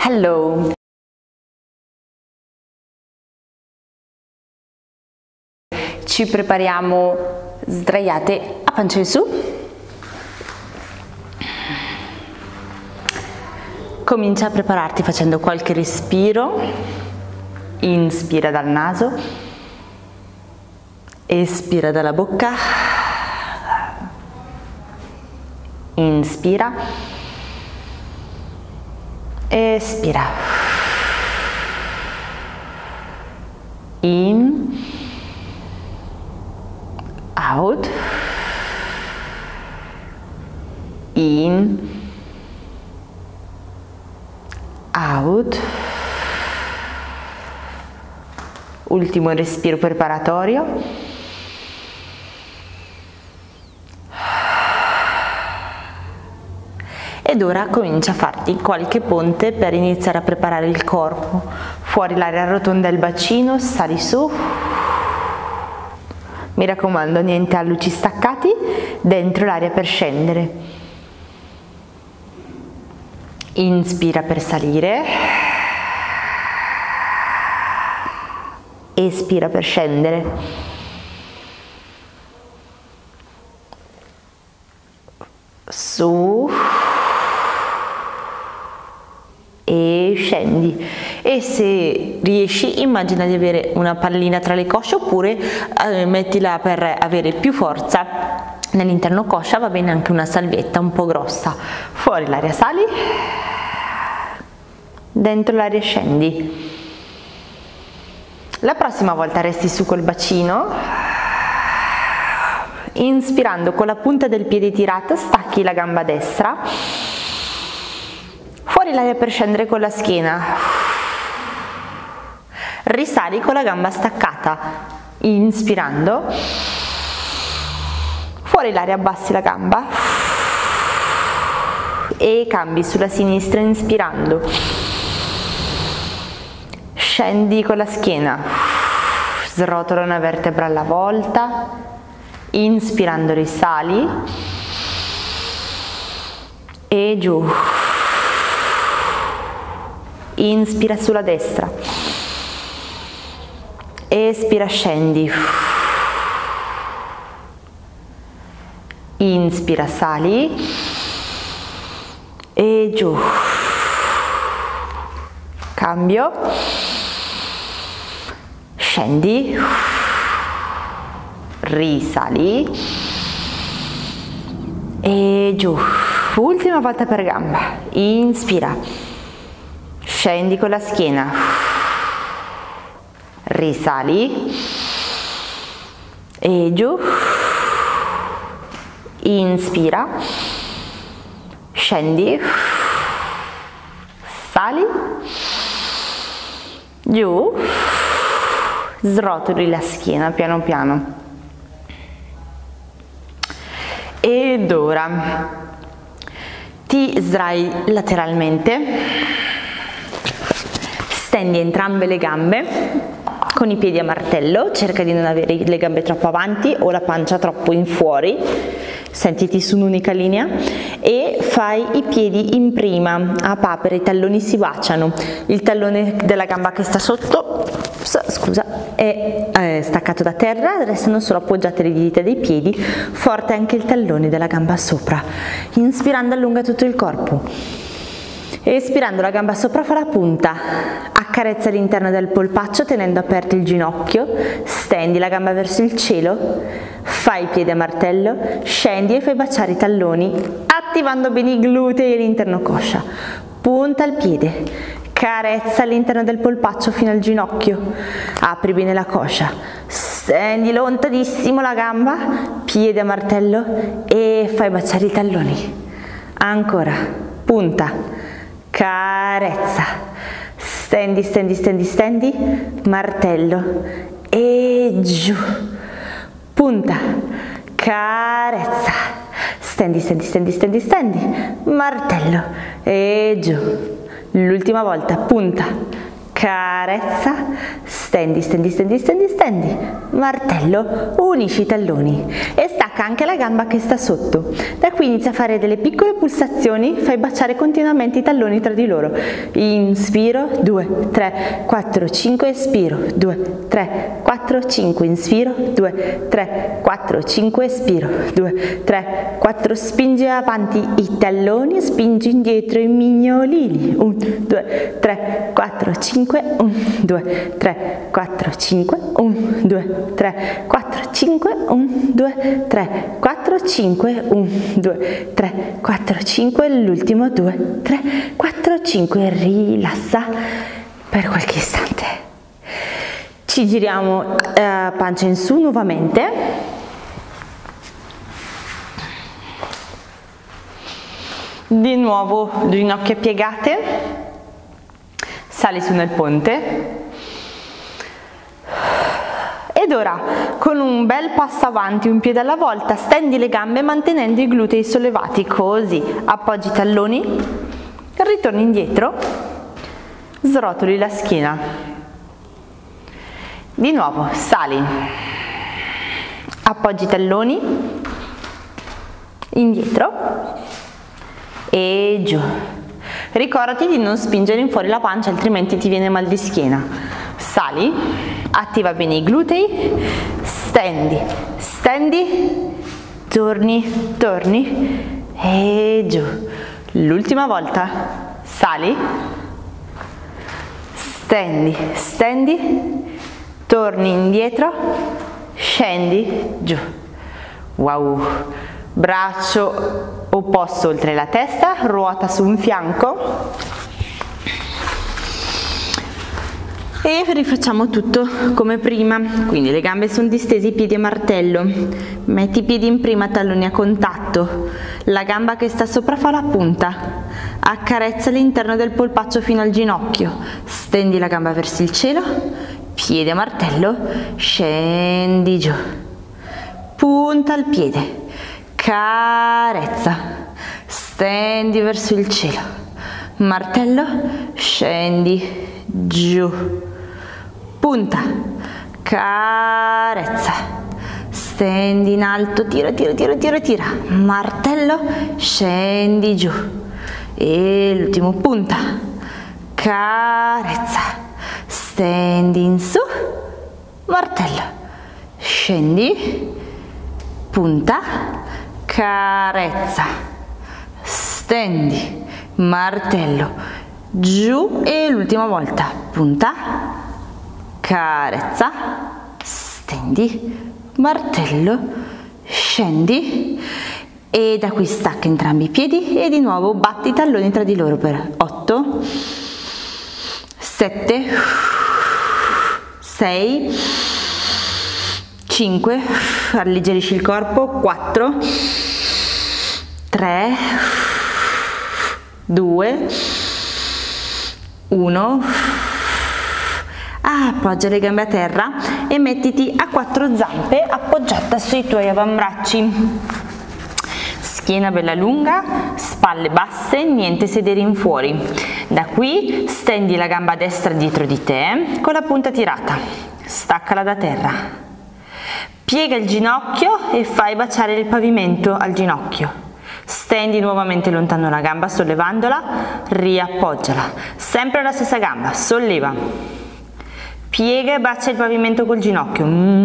Hello. Ci prepariamo sdraiate a pancia in su. Comincia a prepararti facendo qualche respiro. Inspira dal naso, espira dalla bocca, inspira, espira, in, out, in, out. Ultimo respiro preparatorio. Ed ora comincia a farti qualche ponte per iniziare a preparare il corpo. Fuori l'aria rotonda il bacino, sali su. Mi raccomando, niente alluci staccati, dentro l'aria per scendere. Inspira per salire. Espira per scendere. Su. E scendi. E se riesci, immagina di avere una pallina tra le cosce, oppure mettila per avere più forza nell'interno coscia, va bene anche una salvietta un po' grossa. Fuori l'aria sali, dentro l'aria scendi. La prossima volta resti su col bacino, inspirando con la punta del piede tirata, stacchi la gamba destra, fuori l'aria per scendere con la schiena, risali con la gamba staccata, inspirando, fuori l'aria abbassi la gamba e cambi sulla sinistra inspirando. Scendi con la schiena, srotola una vertebra alla volta, inspirando risali e giù, inspira sulla destra, espira scendi, inspira sali e giù, cambio. Scendi, risali e giù. Ultima volta per gamba. Inspira, scendi con la schiena, risali e giù. Inspira, scendi, sali, giù. Srotoli la schiena piano piano. Ed ora ti sdrai lateralmente, stendi entrambe le gambe con i piedi a martello, cerca di non avere le gambe troppo avanti o la pancia troppo in fuori, sentiti su un'unica linea e fai i piedi in prima a papera, i talloni si baciano, il tallone della gamba che sta sotto, scusa, è staccato da terra, restano solo appoggiate le dita dei piedi, forte anche il tallone della gamba sopra. Inspirando allunga tutto il corpo, espirando la gamba sopra fa la punta, accarezza l'interno del polpaccio tenendo aperto il ginocchio, stendi la gamba verso il cielo, fai il piede a martello, scendi e fai baciare i talloni attivando bene i glutei e l'interno coscia, punta al piede, carezza all'interno del polpaccio fino al ginocchio, apri bene la coscia, stendi lontanissimo la gamba, piede a martello e fai baciare i talloni. Ancora, punta, carezza, stendi, stendi, stendi, stendi, martello e giù, punta, carezza, stendi, stendi, stendi, stendi, stendi, martello e giù. L'ultima volta, punta, carezza, stendi, stendi, stendi, stendi, stendi, martello, unisci i talloni e stacca stacca anche la gamba che sta sotto. Da qui inizia a fare delle piccole pulsazioni, fai baciare continuamente i talloni tra di loro. Inspiro, 2, 3, 4, 5, espiro, 2, 3, 4, 5, inspiro, 2, 3, 4, 5, espiro, 2, 3, 4, spingi avanti i talloni, spingi indietro i mignolini, 1, 2, 3, 4, 5, 1, 2, 3, 4, 5, 1, 2, 3, 4, 5, 1, 2, 3, 4, 5, 1, 2, 3, 4, 5, l'ultimo 2, 3, 4, 5, rilassa per qualche istante. Ci giriamo pancia in su nuovamente. Di nuovo ginocchia piegate, sali su nel ponte. Ed ora, con un bel passo avanti, un piede alla volta, stendi le gambe mantenendo i glutei sollevati, così appoggi i talloni, ritorni indietro, srotoli la schiena. Di nuovo, sali, appoggi i talloni, indietro e giù. Ricordati di non spingere in fuori la pancia, altrimenti ti viene mal di schiena. Sali, attiva bene i glutei, stendi, stendi, torni, torni e giù. L'ultima volta, sali, stendi, stendi, torni indietro, scendi, giù. Wow! Braccio opposto oltre la testa, ruota su un fianco. E rifacciamo tutto come prima, quindi le gambe sono distese, i piedi a martello, metti i piedi in prima, talloni a contatto, la gamba che sta sopra fa la punta, accarezza l'interno del polpaccio fino al ginocchio, stendi la gamba verso il cielo, piede a martello, scendi giù, punta al piede, carezza, stendi verso il cielo, martello, scendi giù, punta, carezza, stendi in alto, tira, tira, tira, tira, tira, martello, scendi giù e l'ultimo punta, carezza, stendi in su, martello, scendi, punta, carezza, stendi, martello, giù e l'ultima volta, punta, carezza, stendi, martello, scendi e da qui stacca entrambi i piedi e di nuovo batti i talloni tra di loro per 8, 7, 6, 5, alleggerisci il corpo, 4, 3, 2, 1, appoggia le gambe a terra e mettiti a quattro zampe appoggiata sui tuoi avambracci, schiena bella lunga, spalle basse, niente sedere in fuori. Da qui stendi la gamba destra dietro di te con la punta tirata, staccala da terra, piega il ginocchio e fai baciare il pavimento al ginocchio. Stendi nuovamente lontano la gamba sollevandola, riappoggiala, sempre la stessa gamba, solleva, piega e bacia il pavimento col ginocchio,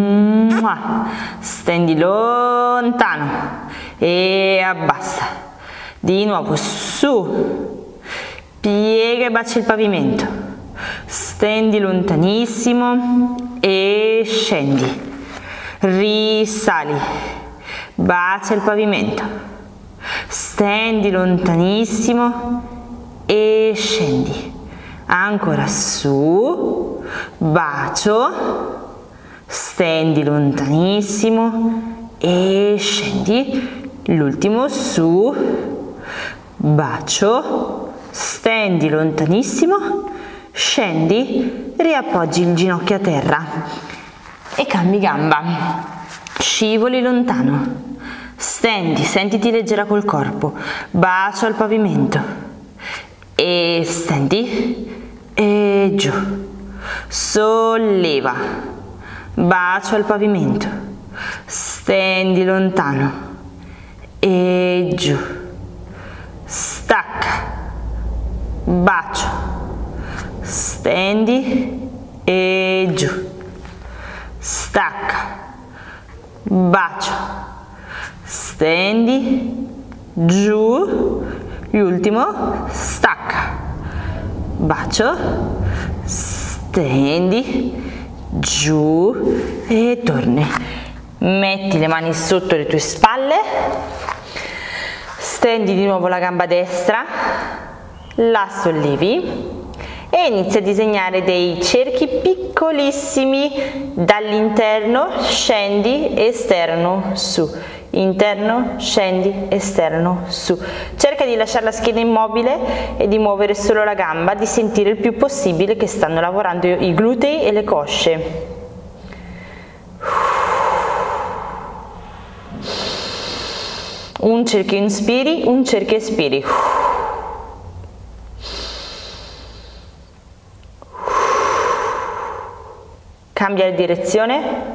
stendi lontano e abbassa, di nuovo su, piega e bacia il pavimento, stendi lontanissimo e scendi, risali, bacia il pavimento, stendi lontanissimo e scendi, ancora su, bacio, stendi lontanissimo e scendi, l'ultimo su, bacio, stendi lontanissimo, scendi, riappoggi il ginocchio a terra e cambi gamba, scivoli lontano. Stendi, sentiti leggera col corpo, bacio al pavimento e stendi e giù, solleva, bacio al pavimento, stendi lontano e giù, stacca, bacio, stendi e giù, stacca, bacio, stendi, giù, l'ultimo, stacca, bacio, stendi, giù e torni. Metti le mani sotto le tue spalle, stendi di nuovo la gamba destra, la sollevi e inizi a disegnare dei cerchi piccolissimi dall'interno, scendi, esterno, su, interno, scendi, esterno, su. Cerca di lasciare la schiena immobile e di muovere solo la gamba, di sentire il più possibile che stanno lavorando i glutei e le cosce. Un cerchio inspiri, un cerchio espiri. Cambia direzione.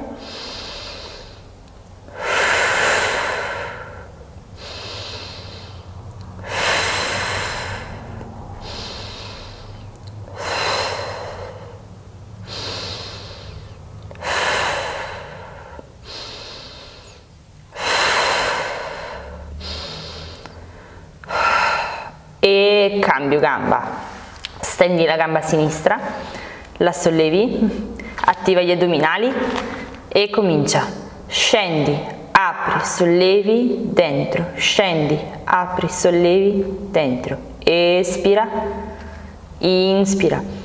E cambio gamba, stendi la gamba sinistra, la sollevi, attiva gli addominali e comincia, scendi, apri, sollevi, dentro, scendi, apri, sollevi, dentro, espira, inspira.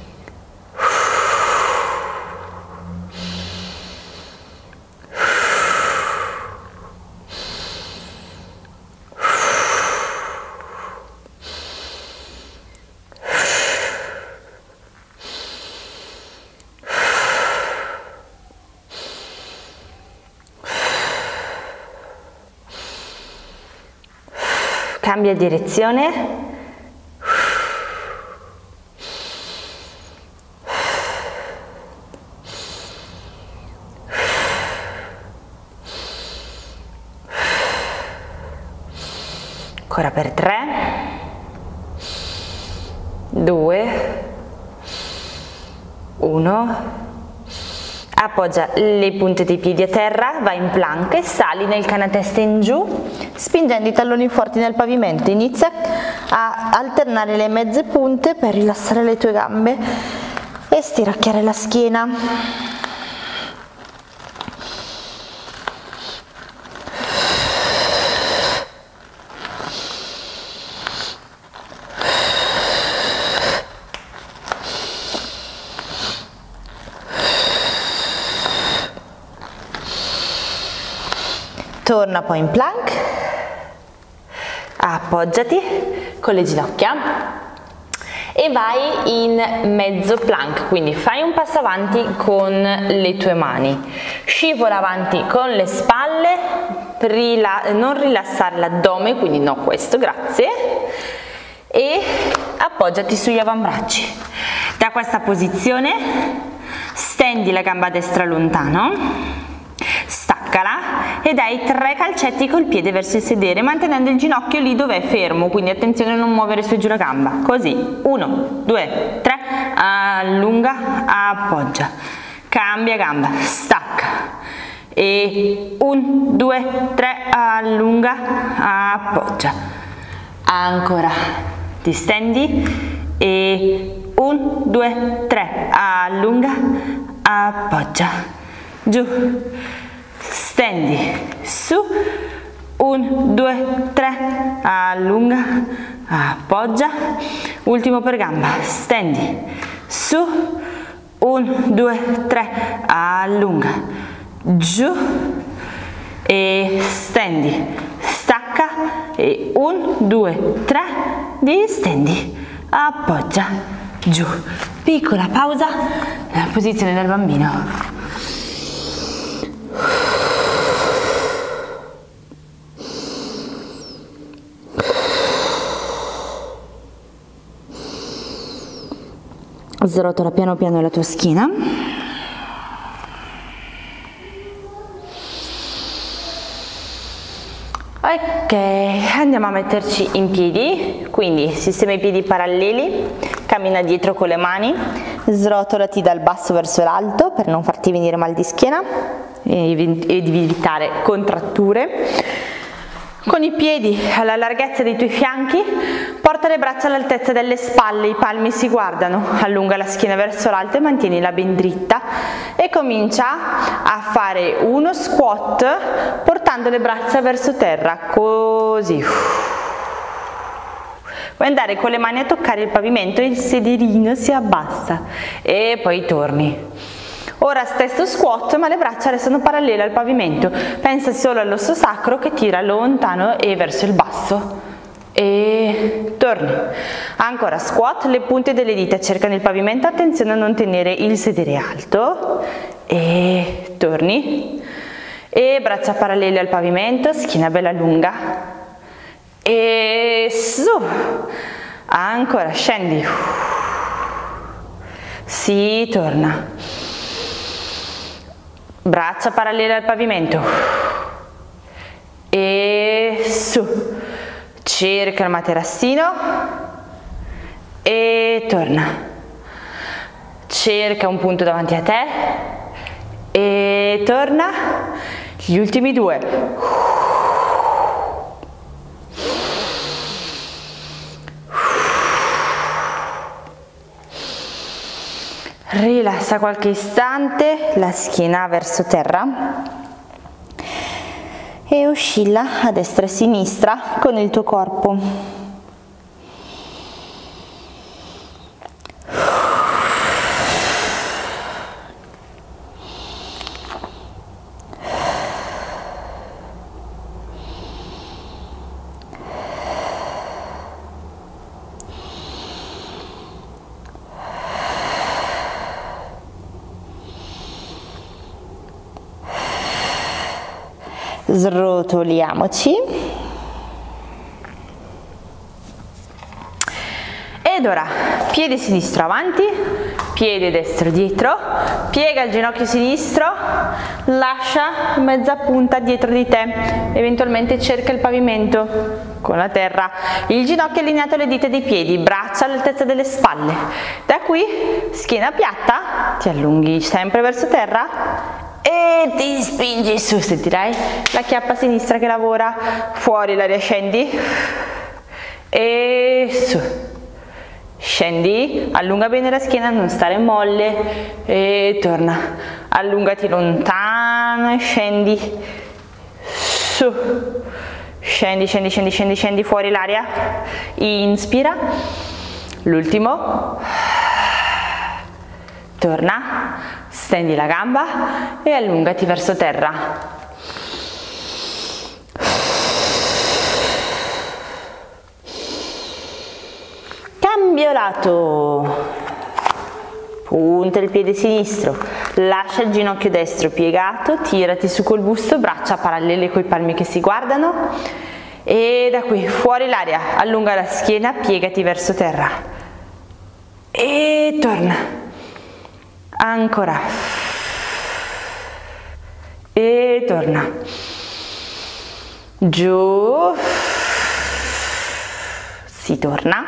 Cambia direzione. Ancora per 3, 2, 1. Appoggia le punte dei piedi a terra, vai in plank e sali nel canatesta in giù, spingendo i talloni forti nel pavimento. Inizia a alternare le mezze punte per rilassare le tue gambe e stiracchiare la schiena. Torna poi in plank, appoggiati con le ginocchia e vai in mezzo plank, quindi fai un passo avanti con le tue mani, scivola avanti con le spalle, non rilassare l'addome, quindi no questo, grazie, e appoggiati sugli avambracci. Da questa posizione stendi la gamba destra lontano, e dai 3 calcetti col piede verso il sedere, mantenendo il ginocchio lì dove è fermo, quindi attenzione a non muovere su e giù la gamba. Così, 1, 2, 3, allunga, appoggia, cambia gamba, stacca, e 1, 2, 3, allunga, appoggia, ancora, ti stendi, e 1, 2, 3, allunga, appoggia, giù, stendi, su, 1, 2, 3, allunga, appoggia, ultimo per gamba, stendi, su, 1, 2, 3, allunga, giù, e stendi, stacca, e 1, 2, 3, distendi, appoggia, giù, piccola pausa, nella posizione del bambino. Srotola piano piano la tua schiena. Ok, andiamo a metterci in piedi, quindi sistema i piedi paralleli, cammina dietro con le mani, srotolati dal basso verso l'alto per non farti venire mal di schiena e evitare contratture. Con i piedi alla larghezza dei tuoi fianchi, porta le braccia all'altezza delle spalle, i palmi si guardano, allunga la schiena verso l'alto e mantienila ben dritta e comincia a fare uno squat portando le braccia verso terra, così. Puoi andare con le mani a toccare il pavimento e il sederino si abbassa e poi torni. Ora stesso squat, ma le braccia restano parallele al pavimento, pensa solo all'osso sacro che tira lontano e verso il basso e torni. Ancora squat, le punte delle dita cercano il pavimento, attenzione a non tenere il sedere alto e torni e braccia parallele al pavimento, schiena bella lunga e su, ancora scendi, si torna. Braccia parallele al pavimento e su, cerca il materassino e torna, cerca un punto davanti a te e torna, gli ultimi due. Rilassa qualche istante la schiena verso terra e oscilla a destra e a sinistra con il tuo corpo. Srotoliamoci ed ora piede sinistro avanti, piede destro dietro, piega il ginocchio sinistro, lascia mezza punta dietro di te, eventualmente cerca il pavimento con la terra, il ginocchio allineato alle dita dei piedi, braccia all'altezza delle spalle, da qui schiena piatta, ti allunghi sempre verso terra e ti spingi su, sentirai la chiappa sinistra che lavora, fuori l'aria, scendi e su, scendi, allunga bene la schiena, non stare molle e torna, allungati lontano e scendi, su, scendi, scendi, scendi, scendi, scendi, fuori l'aria, inspira, l'ultimo, torna, stendi la gamba e allungati verso terra. Cambio lato. Punta il piede sinistro, lascia il ginocchio destro piegato, tirati su col busto, braccia parallele coi palmi che si guardano e da qui fuori l'aria, allunga la schiena, piegati verso terra e torna. Ancora e torna giù, si torna,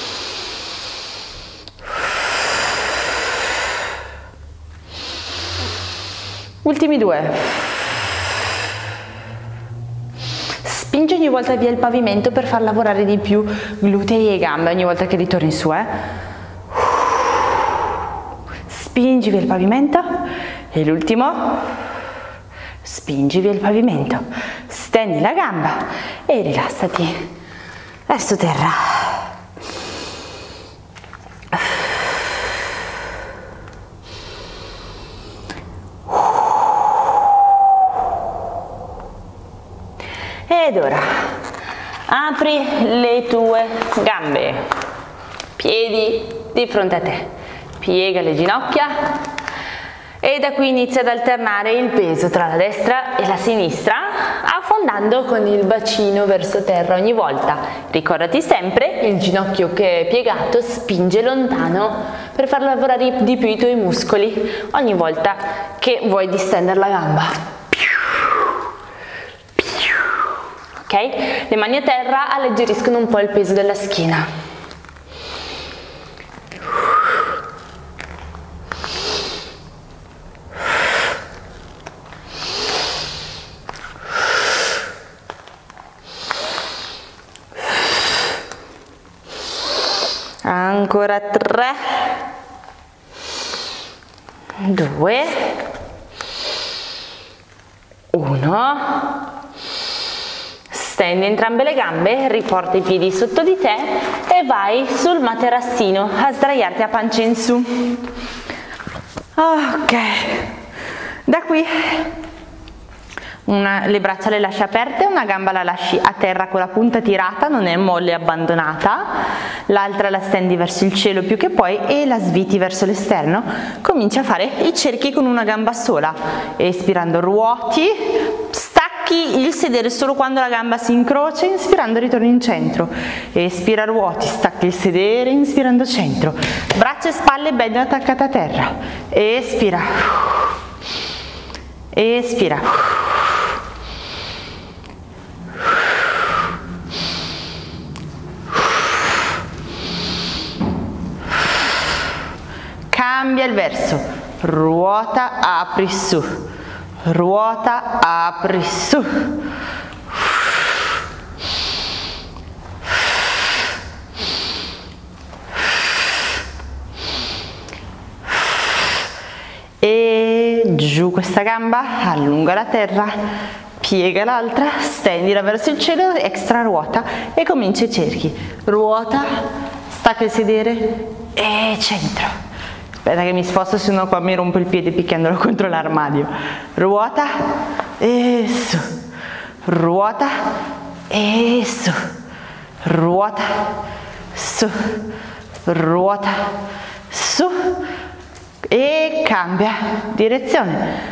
ultimi due, spingi ogni volta via il pavimento per far lavorare di più glutei e gambe ogni volta che ritorni su, spingi via il pavimento e l'ultimo, spingi via il pavimento, stendi la gamba e rilassati verso terra. Ed ora apri le tue gambe, piedi di fronte a te. Piega le ginocchia e da qui inizia ad alternare il peso tra la destra e la sinistra, affondando con il bacino verso terra ogni volta. Ricordati sempre, il ginocchio che è piegato spinge lontano per far lavorare di più i tuoi muscoli ogni volta che vuoi distendere la gamba. ok? Le mani a terra alleggeriscono un po' il peso della schiena. Ancora 3, 2, 1. Stendi entrambe le gambe, riporta i piedi sotto di te e vai sul materassino a sdraiarti a pancia in su. Ok, da qui le braccia le lasci aperte, una gamba la lasci a terra con la punta tirata, non è molle abbandonata, l'altra la stendi verso il cielo più che puoi e la sviti verso l'esterno. Cominci a fare i cerchi con una gamba sola, espirando ruoti, stacchi il sedere solo quando la gamba si incrocia, inspirando ritorni in centro, espira ruoti, stacchi il sedere, inspirando centro, braccia e spalle ben attaccate a terra, espira, espira. Cambia il verso, ruota, apri su, ruota, apri su. E giù questa gamba, allunga la terra, piega l'altra, stendila verso il cielo, extra ruota e comincia i cerchi. Ruota, stacca il sedere e centro. Aspetta che mi sposto, se no qua mi rompo il piede picchiandolo contro l'armadio. Ruota e su, ruota e su, ruota, su, ruota, su e cambia direzione.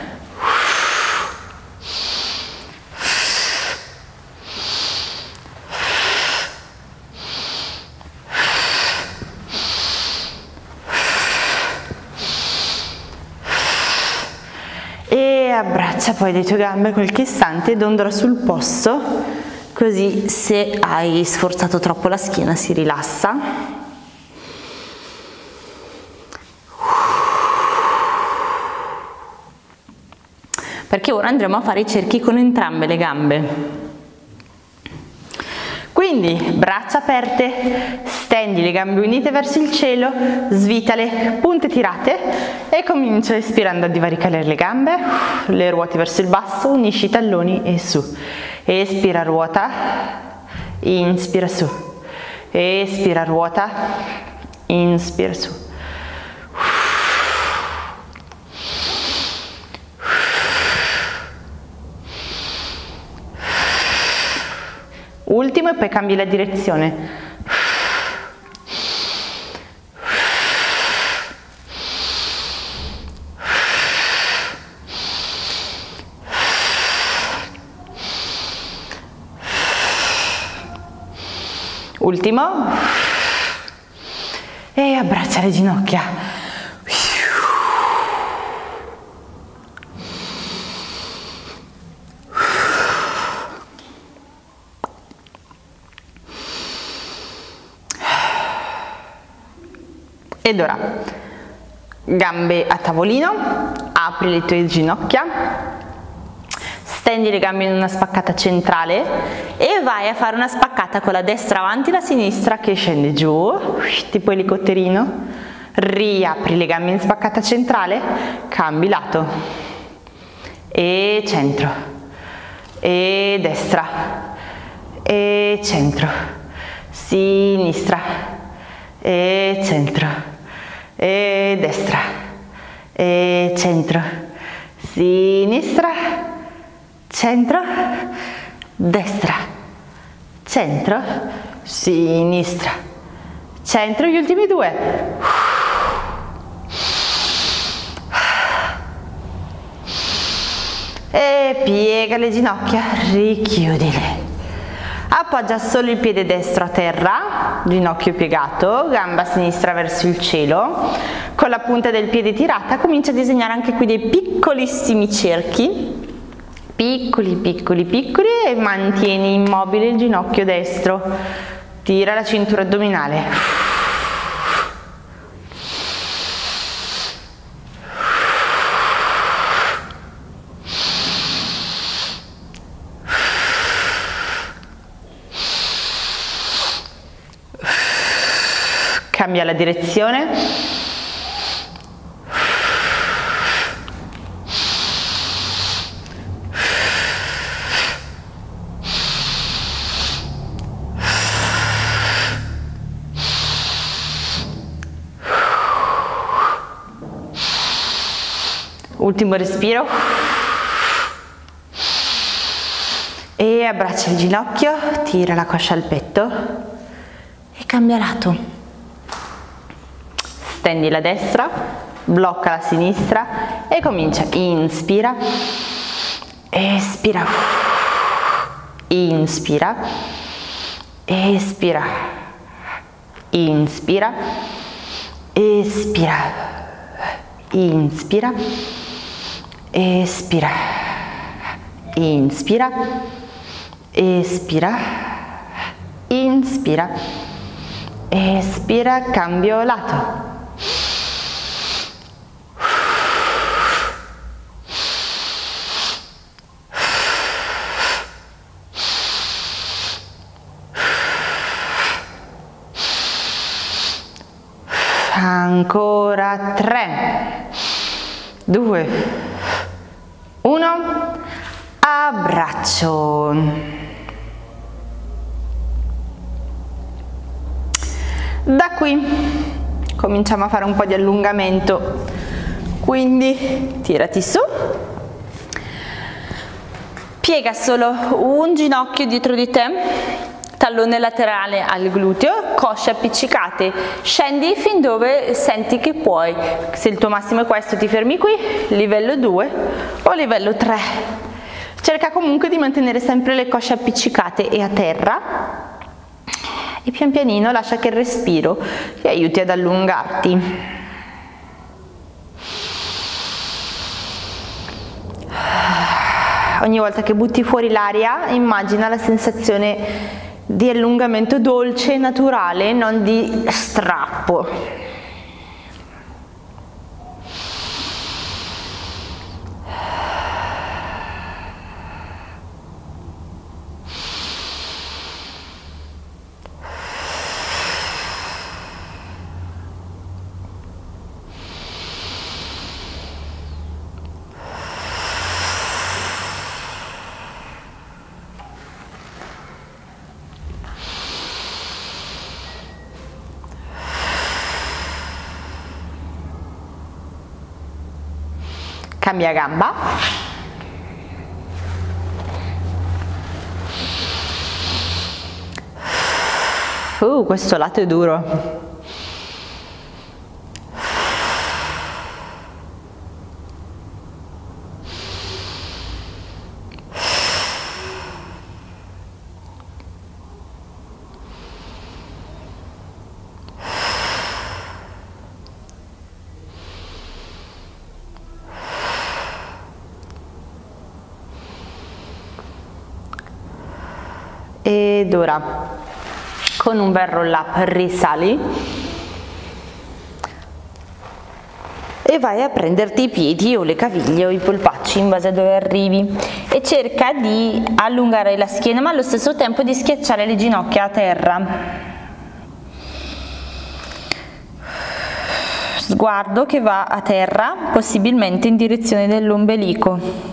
E abbraccia poi le tue gambe qualche istante, dondola sul posto, così se hai sforzato troppo la schiena si rilassa. Perché ora andremo a fare i cerchi con entrambe le gambe. Quindi braccia aperte, stendi le gambe unite verso il cielo, svitale, punte tirate e comincia espirando a divaricare le gambe, le ruoti verso il basso, unisci i talloni e su. Espira, ruota, inspira su. Espira, ruota, inspira su. Ultimo e poi cambi la direzione. Ultimo. E abbraccia le ginocchia. Ed ora, gambe a tavolino, apri le tue ginocchia, stendi le gambe in una spaccata centrale e vai a fare una spaccata con la destra avanti e la sinistra che scende giù, tipo elicotterino, riapri le gambe in spaccata centrale, cambi lato, e centro, e destra, e centro, sinistra, e centro, e destra, e centro, sinistra, centro, destra, centro, sinistra, centro, gli ultimi due. E piega le ginocchia, richiudile. Appoggia solo il piede destro a terra, ginocchio piegato, gamba sinistra verso il cielo, con la punta del piede tirata comincia a disegnare anche qui dei piccolissimi cerchi piccoli piccoli piccoli, e mantieni immobile il ginocchio destro, tira la cintura addominale. Cambia la direzione. Ultimo respiro. E abbraccia il ginocchio, tira la coscia al petto e cambia lato. Stendi la destra, blocca la sinistra e comincia. Inspira, espira, inspira, espira, inspira, espira, inspira, espira, inspira, espira, inspira, espira, cambio lato. Ancora 3, 2, 1, abbraccio. Da qui cominciamo a fare un po' di allungamento, quindi tirati su, piega solo un ginocchio dietro di te, tallone laterale al gluteo, cosce appiccicate, scendi fin dove senti che puoi. Se il tuo massimo è questo, ti fermi qui, livello 2 o livello 3. Cerca comunque di mantenere sempre le cosce appiccicate e a terra, e pian pianino lascia che il respiro ti aiuti ad allungarti. Ogni volta che butti fuori l'aria, immagina la sensazione di allungamento dolce e naturale, non di strappo. Cambia gamba. Questo lato è duro. Ed ora con un bel roll up risali e vai a prenderti i piedi o le caviglie o i polpacci in base a dove arrivi, e cerca di allungare la schiena ma allo stesso tempo di schiacciare le ginocchia a terra. Sguardo che va a terra, possibilmente in direzione dell'ombelico.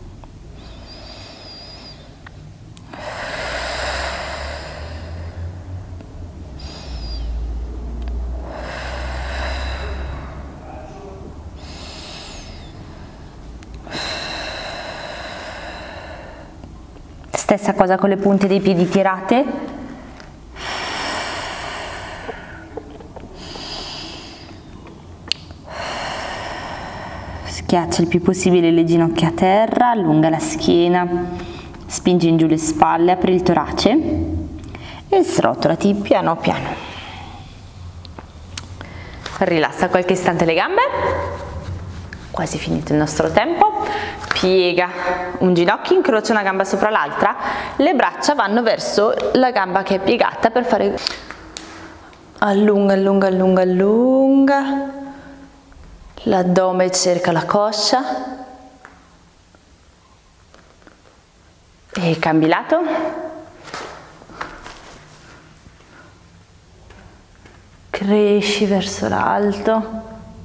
Stessa cosa con le punte dei piedi tirate. Schiaccia il più possibile le ginocchia a terra, allunga la schiena, spingi in giù le spalle, apri il torace e srotolati piano piano. Rilassa qualche istante le gambe. quasi finito il nostro tempo. Piega un ginocchio, incrocia una gamba sopra l'altra, le braccia vanno verso la gamba che è piegata per fare allunga, allunga, allunga, allunga, l'addome cerca la coscia e cambi lato. Cresci verso l'alto.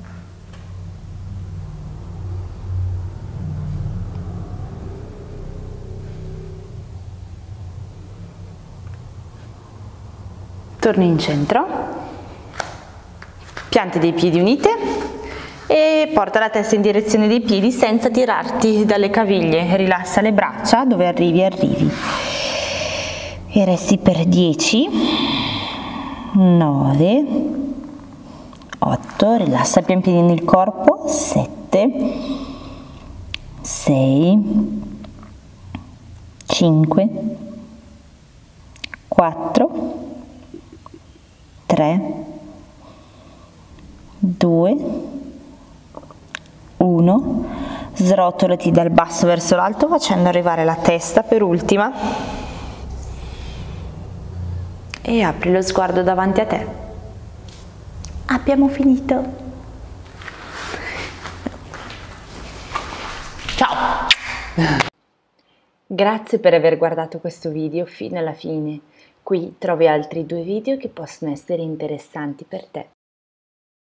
Torni in centro, piante dei piedi unite e porta la testa in direzione dei piedi senza tirarti dalle caviglie, rilassa le braccia, dove arrivi arrivi e resti per 10, 9, 8, rilassa pian pianino il corpo, 7, 6, 5, 4, 3, 2, 1, srotolati dal basso verso l'alto facendo arrivare la testa per ultima e apri lo sguardo davanti a te. Abbiamo finito. Ciao! Grazie per aver guardato questo video fino alla fine. Qui trovi altri 2 video che possono essere interessanti per te.